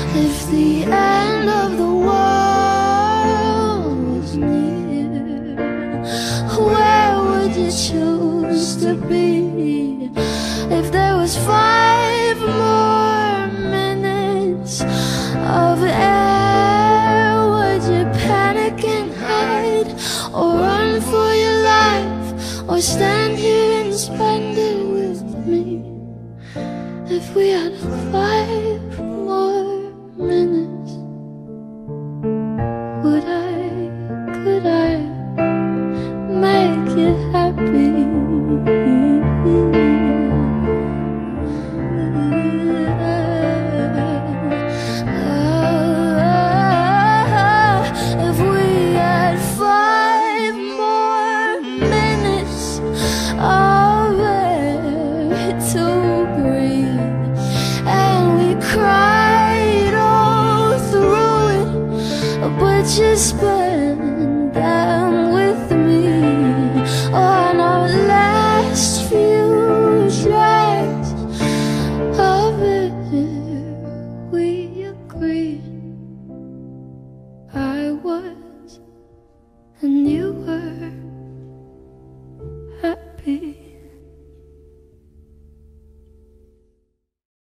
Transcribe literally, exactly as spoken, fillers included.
If the end of the world was near, where would you choose to be? If there was five more minutes of air, would you panic and hide, or run for your life, or stand here and spend it with me? If we had five more minutes, would I, could I make you happy? If we had five more minutes of air to breathe, and we cried all through it, but you spent